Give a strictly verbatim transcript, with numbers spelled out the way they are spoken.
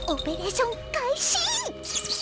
オペレーション開始。